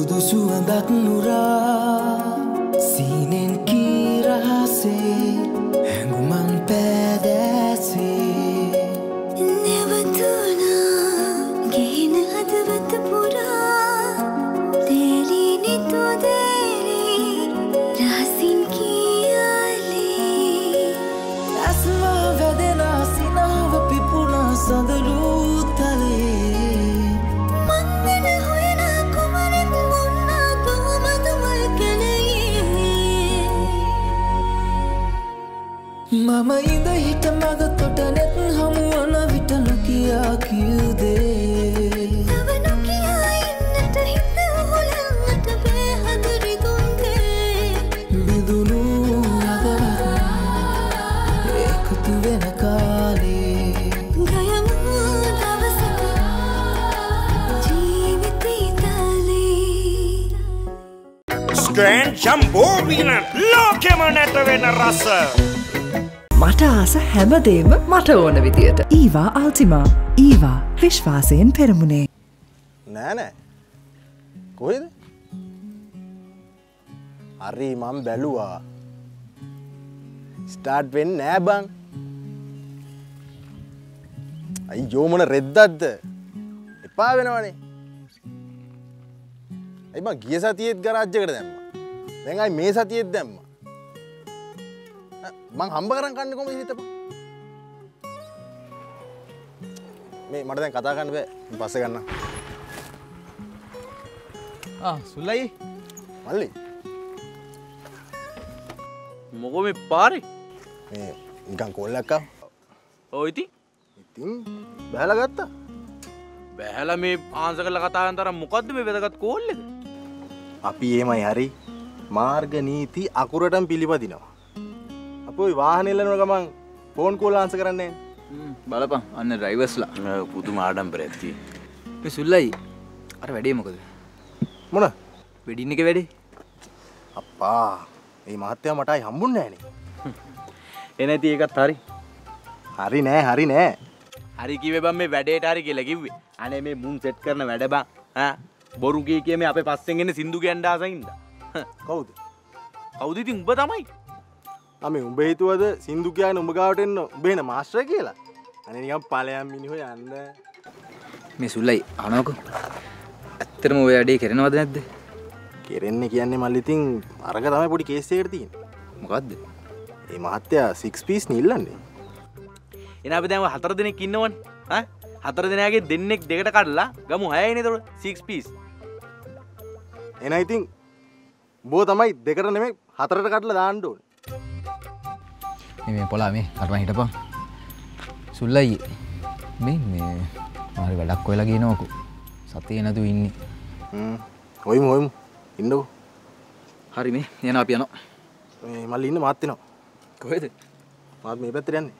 සුදු සුවඳක් නුරා සීනෙන් කීරහසේ හැඟුමන් පෑදෑසේ නැවතුනා ගෙන හදවත පුරා තේරී නිතොදේරී රහසින් කියාලේ ඇස්වා වැදෙනා සිනාව පිපුණා සඳලූ තලේ මම ඉඳ හිට මග තොට නැත් හමුවන විට නොකියා කිව්දේ තව නොකියා ඉන්නට හිත උහුලන්නට බෑ හදරිදුන්ගේ බිඳුණු අදවත එකතු වෙන කාලේ ගයමු දවසක ජීවිතේ තාලේ ස්ට්‍රේන් ජම්බෝ වීන ලෝකෙම නැත වෙන රස මට ආස හැමදේම මට ඕන විදියට. ඊවා අල්ටිමා. ඊවා විශ්වාසයෙන් පෙරමුණේ. නෑ කොහෙද? හරි මම බැලුවා. ස්ටාර්ට් වෙන්නේ නෑ බං. අයියෝ මොන රෙද්දක්ද? එපා වෙනවනේ. අයි මං ගිය සතියේත් ගරාජ් එකට දැම්මා. දැන් අයි මේ සතියේත් දැම්මා. මං හම්බ කරන් කන්නේ කොහොමද හිතපන් මේ මට දැන් කතා කරන්න බෑ පස්සේ ගන්න සුල්ලයි මල්ලි මොකෝ මේ පාරේ මේ නිකන් කෝල්ලක් ආවා ඔය ඉතින් බහැලා ගත්තා බහැලා මේ ආන්සර් කරලා කතා කරන තරම් මොකද්ද මේ වැදගත් කෝල් එක අපි එහෙමයි හරි මාර්ග නීති අකුරටම පිළිපදිනවා අපෝයි වාහනේ එල්ලන ගමන් ෆෝන් කෝල් ආන්සර් කරන්නේ බලපන් අන්න ඩ්‍රයිවර්ස්ලා පුදුම ආඩම්බරයක් තියෙන මේ සුල්ලයි අර වැඩේ මොකද මොන වෙඩින් එක වැඩේ අප්පා මේ මහත්තයා මටයි හම්බුන්නේ නෑනේ එනැති ඒකත් හරි හරි නෑ හරි කිව්වේ බං මේ වැඩේට හරි කියලා කිව්වේ අනේ මේ මුන් සෙට් කරන වැඩ බං ඈ බොරු කිය මේ අපේ පස්සෙන් එන්නේ සින්දු කියන්න ආසින්ද කවුද ඉතින් උඹ තමයි අමේ උඹ හිතුවද සින්දු කියන්නේ උඹ ගාවට එන්න උඹ එන මාස්ටර් කියලා අනේ නිකන් ඵලයන් මිනිහෝ යන්න මේ සුල්ලයි අහනකො ඇත්තටම ඔය වැඩේ කරනවද නැද්ද කෙරෙන්නේ කියන්නේ මල්ලි ඉතින් අරක තමයි පොඩි කේස් එකකට තියෙන්නේ මොකද්ද මේ මහත්තයා 6 piece නිල්ලන්නේ එන අපි දැන් 4 දෙනෙක් ඉන්නවනේ ඈ 4 දෙනාගේ දෙන්නෙක් දෙකට කඩලා ගමු 6යිනේ ඒතකොට 6 piece එන ඉතින් බෝ තමයි දෙකට නෙමෙයි 4ට කඩලා දාන්න ඕනේ මේ පොලා මේ කටම හිටපන් සුල්ලයි මේ මාරි වැඩක් ඔයලා ගේනවකෝ සතිය නැතුව ඉන්නේ හොයමු ඉන්නකෝ හරි මේ යනවා අපි යනවා මේ මල්ලි ඉන්න මාත් වෙනවා කොහෙද මාත් මේ පැත්තට යන්නේ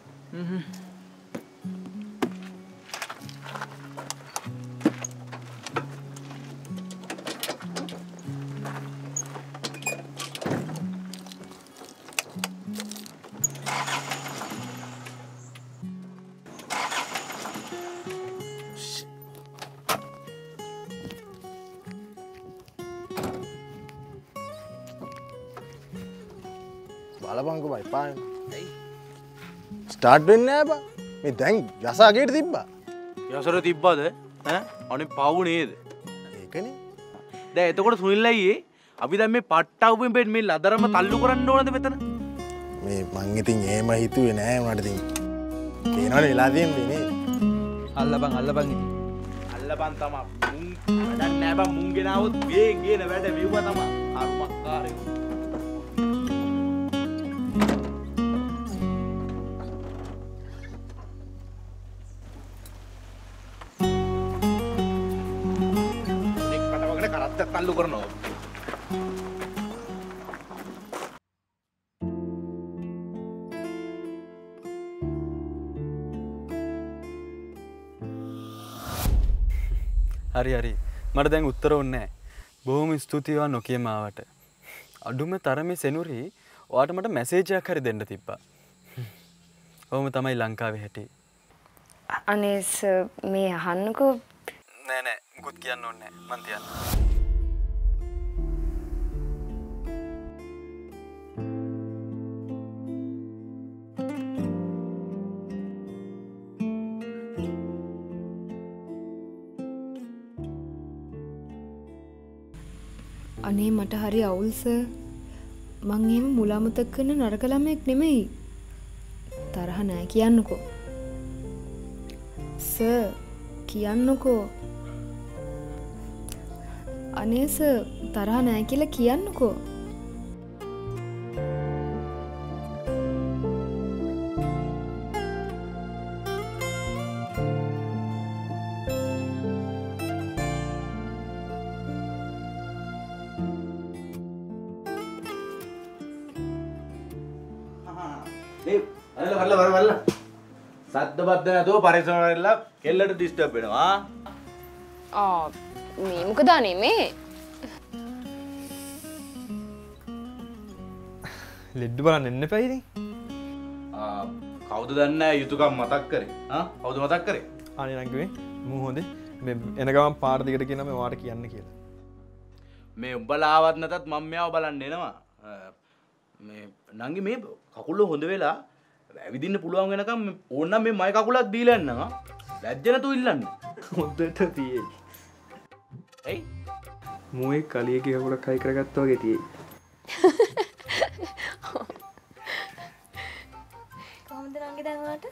බලපංකෝ බයි පාන ස්ටාර්ට් වෙන්නේ නෑ බං මේ දැන් යසාගේට තිබ්බා යසර තිබ්බද ඈ අනේ පවු නේද ඒකනේ දැන් එතකොට සුනිල් අයියේ අපි දැන් මේ පට්ටවුවෙන් මේ ලදරම තල්ලු කරන්න ඕනද මෙතන මේ මං ඉතින් එහෙම හිතුවේ නෑ උනාට ඉතින් පේනවනේ වෙලා තියෙන්නේ නේ අල්ලපන් ඉතින් අල්ලපන් තමා මුන් වැඩක් නෑ බං මුන් ගෙනාවොත් මේ ගේන වැඩ මෙව්වා තමා අරුමක්කාරයෝ තල්ලු කරනවා හරි මට දැන් උත්තර ඕනේ නැහැ. බොහොම ස්තුතියි වා නොකියම ආවට. අඩුම තරමේ සෙනුරි ඔයාට මට මැසේජ් එකක් හරි දෙන්න තිබ්බා. ඔහොම තමයි ලංකාවේ හැටි. අනේ සර් මේ අහන්නකෝ නෑ මුකුත් කියන්න ඕනේ නැහැ. මං තියන්න. අනේ මට හරි අවුල් සර්. මං එහෙම මුලාමතක් කරන නරක ළමෙක් නෙමෙයි. තරහ නෑ කියන්නකෝ. සර් කියන්නකෝ. අනේ සර් තරහ නෑ කියලා කියන්නකෝ. සද්ද බද්ද නැතුව පරිස්සම වෙලා කෙල්ලට ඩිස්ටර්බ් වෙනවා. මේ මොකද අනේ මේ? ලෙඩ බලන්න එන්න එපා ඉතින්. කවුද දන්නේ යුතුයකම් මතක් කරේ? කවුද මතක් කරේ? අනේ නංගි මූ හොඳේ. මේ එන ගමන් පාර දිගට කියනවා මේ වාට කියන්න කියලා. මේ උඹලා ආවත් නැතත් මම මෙයාව බලන්න එනවා. මේ නංගි මේ කකුල හොඳ වෙලා ඇවිදින්න පුළුවන් වෙනකම් ඕනනම් මේ මයි කකුලක් දීලා යන්නම්. ලැජ්ජ නැතුව ඉල්ලන්න. හොඳට තියෙයි. එයි මූයේ කලියගේ කකුලක් හයි කරගත්තා වගේ තියෙයි. කොහොමද නංගි දැන් ඔයාලට?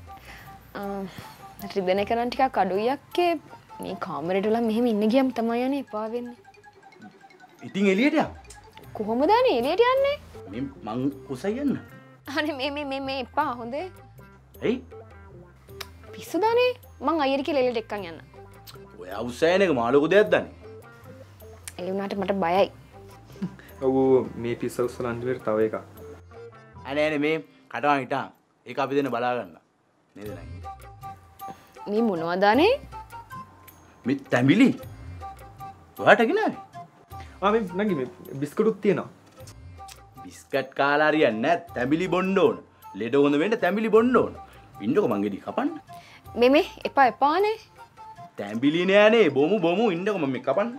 රිදෙන එක නම් ටිකක් අඩුයි යක්කේ. මේ කාමරේට වල මෙහෙම ඉන්න ගියම තමයි යන්නේ එපා වෙන්නේ. ඉතින් එළියට යන්න. කොහොමද අනේ එළියට යන්නේ? මේ මං කුසයි යන්න. අනේ මේ එපා හොඳේ. එයි පිස්සුද අනේ? මං අයියට කියලා එළියට එක්කන් යන්න. ඔය අවුසයන එක මාළු දෙයක් දන්නේ. එළි වුණාට මට බයයි. ඔව් මේ පිස්ස උස්සල අන්තිමට තව එකක්. අනේ මේ කටවන් හිටා. ඒක අපි දෙන්න බලා ගන්න. නේද නංගි? මේ මොනවද අනේ? මේ තැඹිලි. ඔයාට ගෙනාවේ? මේ නංගි මේ බිස්කටුත් තියෙනවා. බිස්කට් කාලා හරියන්නේ නැහැ. තැඹිලි බොන්න ඕන. ලෙඩ හොඳ වෙන්න තැඹිලි බොන්න ඕන. ඉන්නකො මං ගෙඩි කපන්න. මේ එපානේ. තැඹිලි නෑනේ. බොමු ඉන්නකො මම මේ කපන්න.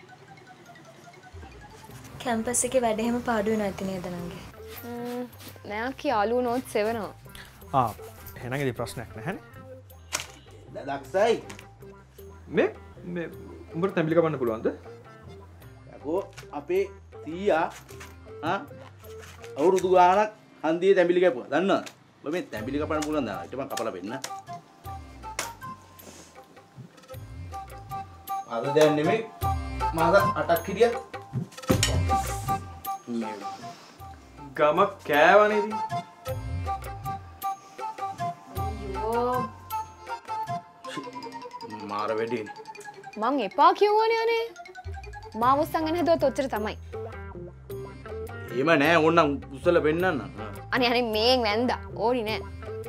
කැම්පස් එකේ වැඩ එහෙම පාඩුවේ නැති නේද නංගි? නෑ කියාලු නෝට් 7. එහෙනම් ඉතින් ප්‍රශ්නයක් නැහැනේ. දක්සයි. මේ උඹට තැඹිලි කපන්න පුළුවන්ද? යකෝ අපේ තීයා අවුරුදු ගානක් හන්දියේ තැඹිලි කැපුවා. දන්නවද? ඔබ මේ තැඹිලි කපන්න පුළුවන් දා. ඊට මම කපලා වෙන්න. අද දැන් නෙමෙයි මාස 8ක් හිටියා. ගම කෑවනේ ඉතින්. අයියෝ මාර වෙඩින්. මං එපා කිව්වනේ අනේ. මාව උස්සගෙන හදුවත් ඔච්චර තමයි. එහෙම නෑ ඕන්නම් උස්සල පෙන්නන්න. අනේ මේන් වැන්දා. ඕනි නෑ.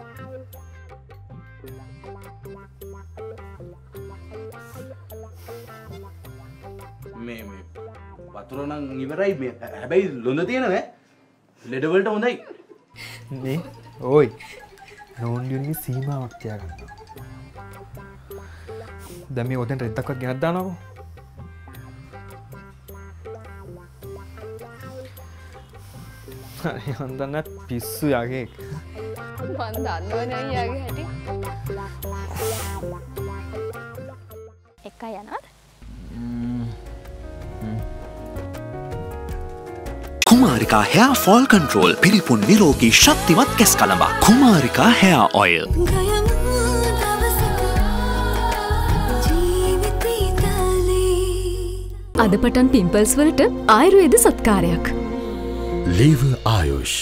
මේ වතුර නම් ඉවරයි. මේ හැබැයි ලොඳ තියෙනවද? ලෙඩ වලට හොඳයි. නේ ඕයි. නෝන්ඩියුන්ගේ සීමාවක් තියාගන්න. දැන් මේ ඔතෙන් රෙද්දක්වත් ගෙනත් දානවකෝ. මන් දන්නේ පිස්සු යගේ. මන් දන්නවනේ අයියාගේ හැටි. එකයි යනවද? කුමාරිකා hair fall control පිරිපුන් නිරෝගී ශක්තිමත් කෙස් කලඹක්. කුමාරිකා hair oil. අද පටන් පිම්පල්ස් වලට ආයුර්වේද සත්කාරයක්. Live Ayush.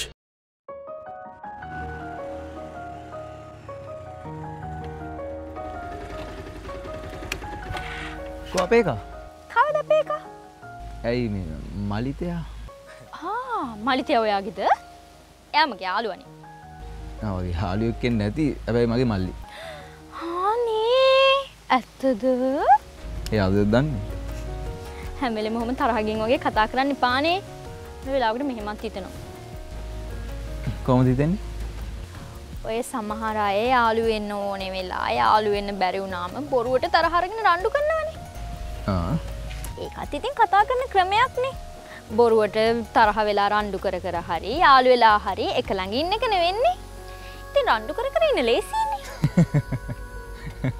කො අපේ එකා? කවද අපේ එක? ඇයි මේ මලිතයා? මලිතය ඔයාගේද? එයා මගේ යාළුවනේ. වගේ යාළුවෙක් කෙනෙක් නැති. හැබැයි මගේ මල්ලි. අනේ ඇත්තද? එයාද දන්නේ? හැම වෙලෙම මොහොම තරහකින් වගේ කතා කරන්න එපානේ. මේ වෙලාවකට මෙහෙමත් හිතෙනවා. කොහොමද හිතෙන්නේ? ඔය සමහර අය යාළු වෙන්න ඕනේ වෙලා යාළු වෙන්න බැරි වුණාම බොරුවට තරහ අරගෙන රණ්ඩු කරනවනේ. ඒකත් ඉතින් කතා කරන ක්‍රමයක්නේ. බොරුවට තරහ වෙලා රණ්ඩු කර හරි යාළු වෙලා හරි එක ළඟ ඉන්න එක නෙවෙන්නේ. ඉතින් රණ්ඩු කර ඉන්න ලේසියිනේ.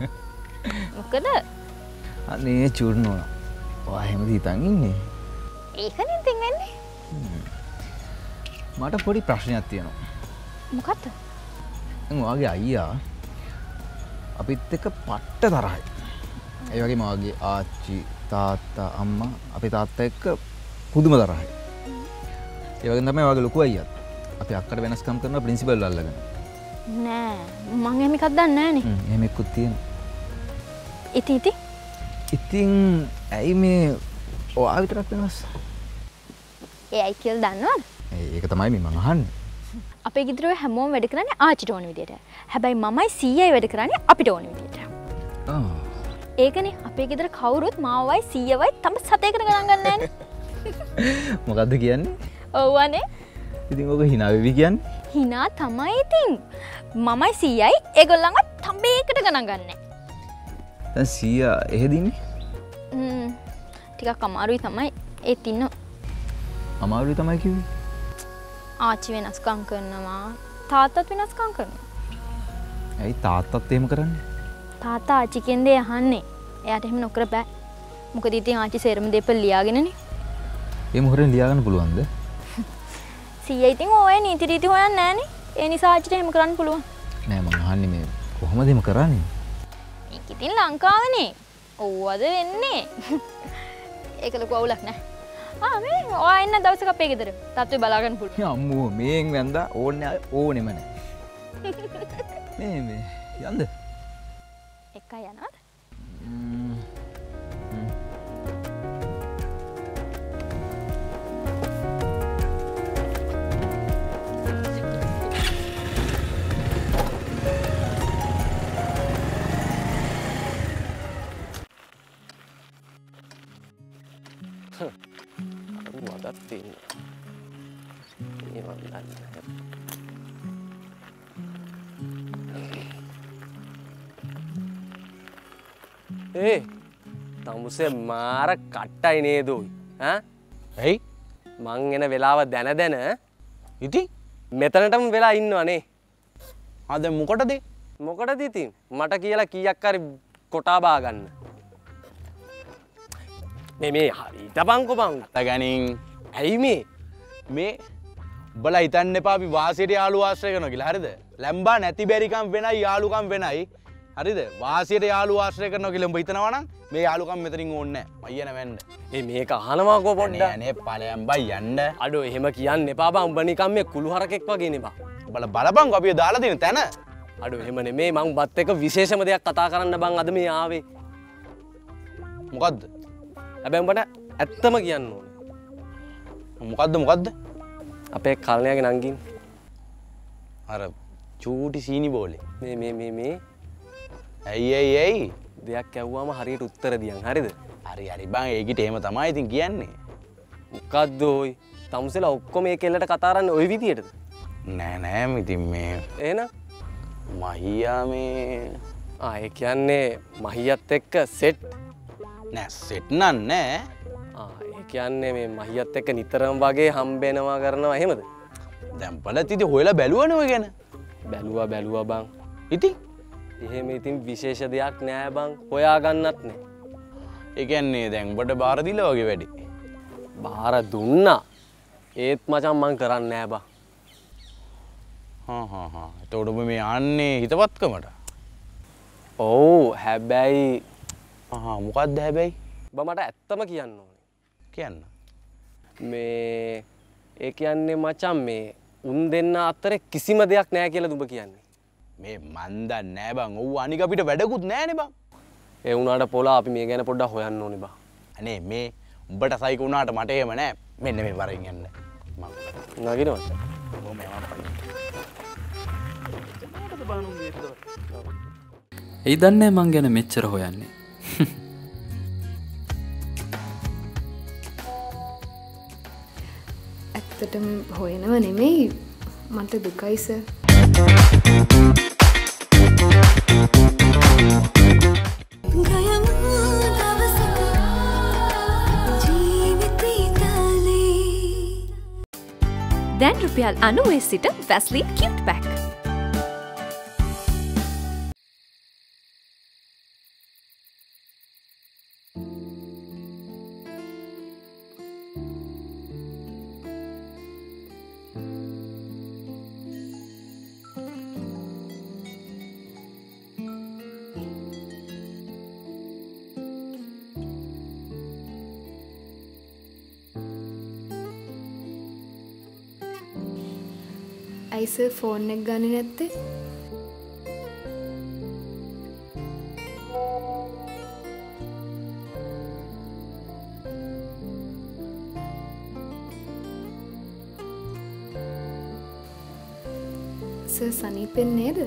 මොකද? අනේ චූර්ණෝ. ඔයා හැමද හිතන් ඉන්නේ? ඒකනේ ඉතින් වෙන්නේ. මට පොඩි ප්‍රශ්නයක් තියෙනවා. මොකක්ද? දැන් ඔයාගේ අයියා අපිත් එක්ක පට්ට තරහයි. ඒ වගේම ඔයාගේ ආච්චි තාත්තා අම්මා අපේ තාත්තා එක්ක පුදුම තරහයි. ඒ වගේම තමයි ඔයාගේ ලොකු අයියාත් අපි අක්කට වෙනස්කම් කරන ප්‍රින්සිපල් අල්ලගෙන. නෑ මං එහෙම එකක් දන්නේ නෑනේ. එහෙම එක්කුත් තියෙනවා. ඉතින් ඇයි මේ ඔයා විතරක් වෙනස්? ඒ අයි කියලා දන්නවද? ඒක තමයි මම අහන්නේ. අපේ ගෙදර හැමෝම වැඩ කරන්නේ ආච්චිට ඕන විදියට. හැබැයි මමයි සීයයි වැඩ කරන්නේ අපිට ඕන විදියට. ඒකනේ අපේ ගෙදර කවුරුත් මාවයි සීයවයි තම සතේකට ගණන් ගන්න නෑනේ. මොකද්ද කියන්නේ? ඔව්වනේ. ඉතින් ඔක hina වෙවි කියන්නේ? hina තමයි ඉතින්. මමයි සීයයි ඒගොල්ලන්ව තඹේකට ගණන් ගන්නෑ. දැන් සීයා එහෙද ඉන්නේ? ටිකක් අමාරුයි තමයි ඒත් ඉන්න. අමාරුයි තමයි කිව්වේ? ආච්චි වෙනස්කම් කරනවා තාත්තත් වෙනස්කම් කරනවා. ඇයි තාත්තත් එහෙම කරන්නේ? තාත්තා ආච්චි කියන්නේ අහන්නේ. එයාට එහෙම නොකර බෑ. මොකද ඉතින් ආච්චි සේරම දේපල් ලියාගෙනනේ. ඒ මොකටද ලියාගන්න පුළුවන්ද? සීයා ඉතින් ඔය නීති රීති හොයන්නේ නෑනේ. ඒ නිසා ආච්චිට එහෙම කරන්න පුළුවන්. නෑ මං අහන්නේ මේ කොහොමද එහෙම කරන්නේ? මේක ඉතින් ලංකාවනේ. ඕවද වෙන්නේ. ඒක ලොකු අවුලක් නෑ. මේ ඔයා එන්න දවසක අපේ ගෙදර. තාත්තේ බලා ගන්න පුළුවන්. අම්මෝ මේෙන් වැන්දා ඕනෙම නෑ. මේ යන්ද? එකයි යනවද? තමුසේ මාර කට්ටයි නේදෝයි ඇයි මං එන වෙලාව දැන ඉතින් මෙතනටම වෙලා ඉන්නවනේ අද මොකටද ඉතින් මට කියලා කීයක් හරි කොටා බා ගන්න මේ හරියට බංකෝ බං ගැනින් ඇයි මේ උඹලා හිතන්න එපා අපි වාසියට යාළුවෝ ආශ්‍රය කරනවා කියලා හරිද ලැම්බා නැති බැරිකම් වෙනයි යාළුකම් වෙනයි හරිද වාසියට යාළුවෝ ආශ්‍රය කරනවා කියලා උඹ හිතනවා නම් මේ යාළුකම් මෙතනින් ඕනේ නැහැ අයියන වෙන්න මේක අහනවා කෝ පොඩ්ඩක් නේ ඵලයන් බයි යන්න අඩෝ එහෙම කියන්න එපා බං උඹ නිකන් මේ කුළු හරකෙක් වගේ නේ බං උඹලා බලපන් අපිව දාලා දෙන තැන අඩෝ එහෙම නෙමේ මං බත් එක විශේෂම දෙයක් කතා කරන්න බං අද මේ ආවේ මොකද්ද හැබැයි උඹට ඇත්තම කියන්න ඕනේ මොකද්ද අපේ කල්ණයාගේ නංගින් අර චූටි සීනි බෝලේ මේ ඇයි දෙයක් ඇහුවාම හරියට උත්තර දියන් හරිද හරි බං ඒකිට එහෙම තමයි ඉතින් කියන්නේ මොකද්ද ඔයි තමුසෙලා ඔක්කොම මේ කෙල්ලට කතා කරන්නේ ওই විදියටද නෑ ඉතින් මේ එහෙනම් මහියා මේ ඒ කියන්නේ මහියත් එක්ක සෙට් නෑ සෙට් නෑ ඒ කියන්නේ මේ මහියත් එක්ක නිතරම වගේ හම්බෙනවා කරනවා එහෙමද දැන් බලත් ඉතින් හොයලා බැලුවනේ ඔය ගැන බැලුවා බං ඉතින් එහෙම ඉතින් විශේෂ දෙයක් නෑ බං හොයා ගන්නත් නෑ ඒ කියන්නේ දැන් ඔබට බාර දීලා වගේ වැඩි බාර දුන්නා ඒත් මචං මං කරන්නේ නෑ බං එතකොට ඔබ මේ යන්නේ හිතවත්කමට ඔව් හැබැයි මොකක්ද හැබැයි බ මට ඇත්තම කියන්න ඕනේ කියන්න මේ ඒ කියන්නේ මචං මේ උන් දෙන්න අතරේ කිසිම දෙයක් නෑ කියලා දුඹ කියන්නේ මේ මන් දන්නේ නෑ බං ඔව් අනික අපිට වැඩකුත් නෑනේ බං ඒ වුණාට පොලා අපි මේ ගැන පොඩ්ඩක් හොයන්න ඕනේ බං අනේ මේ උඹට සයික වුණාට මට එහෙම නෑ මෙන්න මේ වරින් යන්න මං නගිනවද බොම යමක් ඒ දන්නේ මං ගැන මෙච්චර හොයන්නේ ඇත්තටම හොයනව නෙමෙයි මට දුකයි සර් දැන් රුපියල් 90 සිට වැස්ලින් කියුට් පැක් අයිස ෆෝන් එක ගන්නේ නැත්තේ? සර් සනීපෙන් නේද?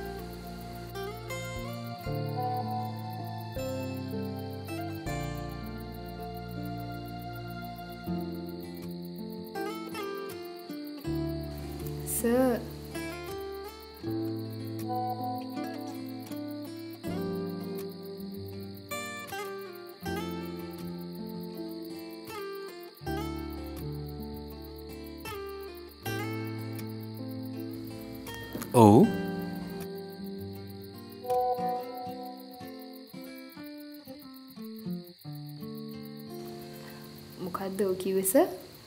සර් ඔව් මොකද්ද ඔය කිව්වේ සර්?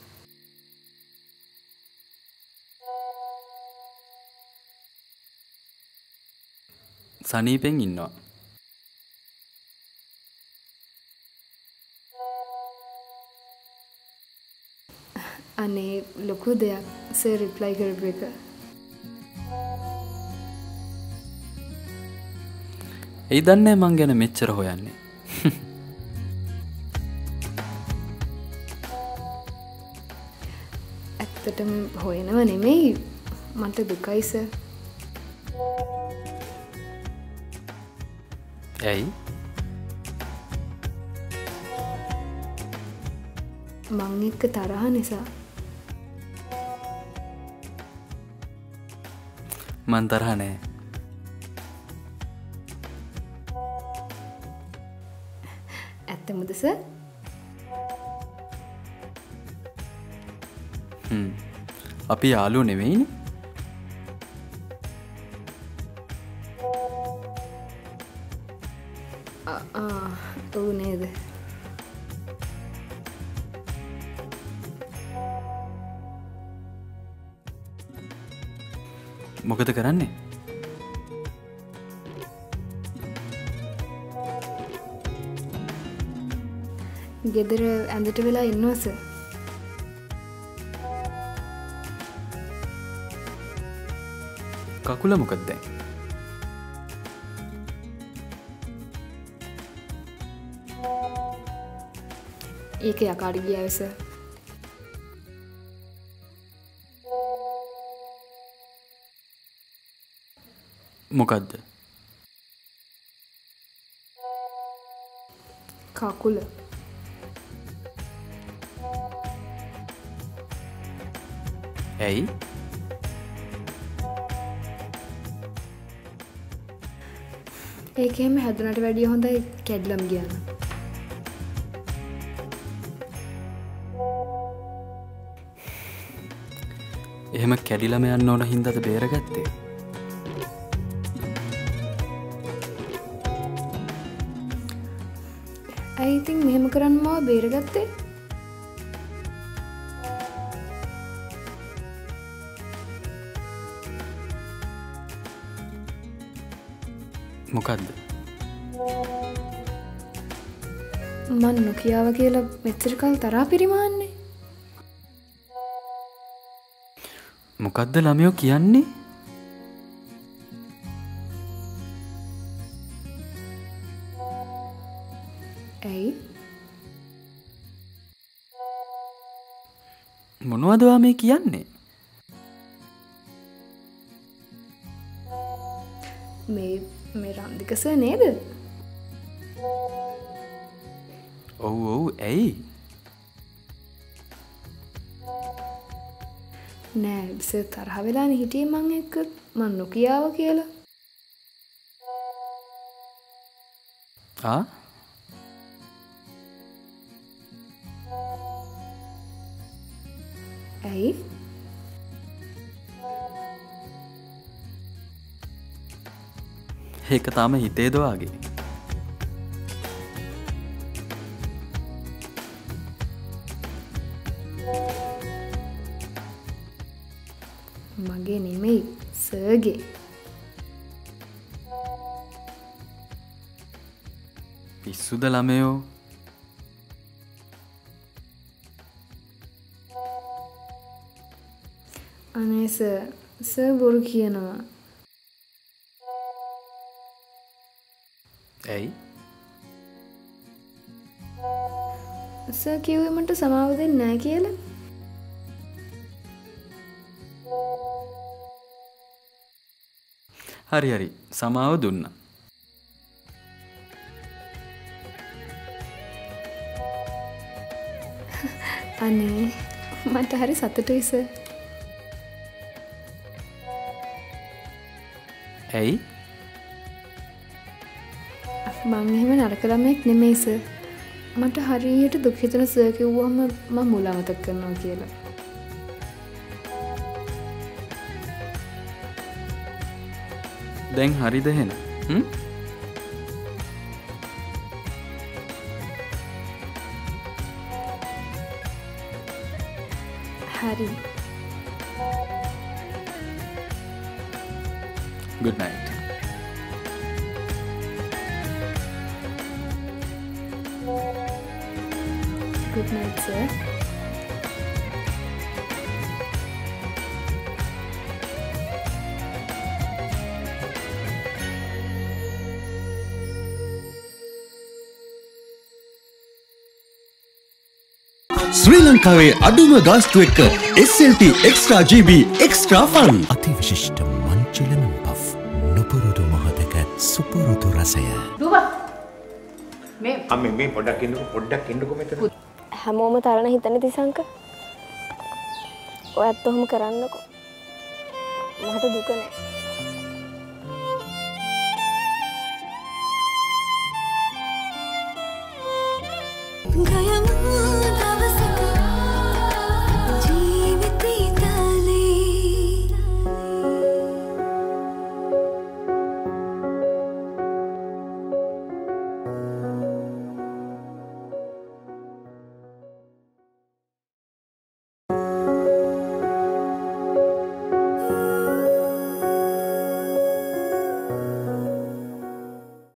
සනීපෙන් ඉන්නවා. අනේ ලොකු දෙයක් සර් රිප්ලයි කරපු එක. ඒ දන්නේ මං ගැන මෙච්චර හොයන්නේ. ඇත්තටම හොයනව නෙමෙයි මට දුකයි සර්. ඇයි? මං එක්ක තරහ නිසා. මං තරහ නෑ. ඇත්තමද සර්? අපි යාළුවෝ නෙවෙයිනේ. ඔව් නේද? මොකද කරන්නේ? ගෙදර ඇඳට වෙලා ඉන්නවා සර්. කකුල මොකද දැන්? ඒක යකාට ගියාවේ සර්. මොකද්ද? කකුල. ඇයි? ඒකෙම හැදුනට වැඩිය හොඳයි කැඩලම් ගියා නම්. එහෙම කැඩිලම යන්න ඕන හින්දාද බේරගත්තේ? ඇයි ඉතින් මෙහෙම කරන්න මාව බේරගත්තේ? මොකද්ද? මන් නොකියාව කියලා මෙච්චර කල් තරහා පිරිමාන්නේ. මොකද්ද ළමයෝ කියන්නේ? ඇයි? මොනවද ඔයා මේ කියන්නේ? මේ රන්දික සර් නේද? ඔව් ඔව් ඇයි? නෑ සර් තරහ වෙලානේ හිටියේ මං එක්ක මං නොකියාව කියලා. ඇයි? ඒක තාම හිතේද වාගේ? මගේ නෙමෙයි සර්ගේ. පිස්සුද ළමයෝ? අනේ සර් සර් බොරු කියනවා. ඇයි? සර් කිව්වේ මට සමාව දෙන්නේ නැහැ කියලා. හරි හරි සමාව දුන්නා. අනේ මට හරි සතුටුයි සර්. ඇයි? මං එහෙම නරක ළමයෙක් නෙමෙයි සර්. මට හරියට දුක් හිතෙන සර් කිව්වම මම මුල අමතක කරනවා කියලා. දැන් හරිද එහෙනම්? හරි. Good night. Good night, sir. ශ්‍රී ලංකාවේ අඩුම ගාස්තු එක්ක SLT Extra GB Extra Fun අතිවිශිෂ්ට මංචි ලෙමන් පෆ් නුපුරුදු මහතක සුපුරුදු රසය. මේ පොඩ්ඩක් ඉන්නකෝ මෙතන. හැමෝම තරණ හිතන තිසංක. ඔයත් ඔහොම කරන්නකෝ. මට දුක නෑ. ගය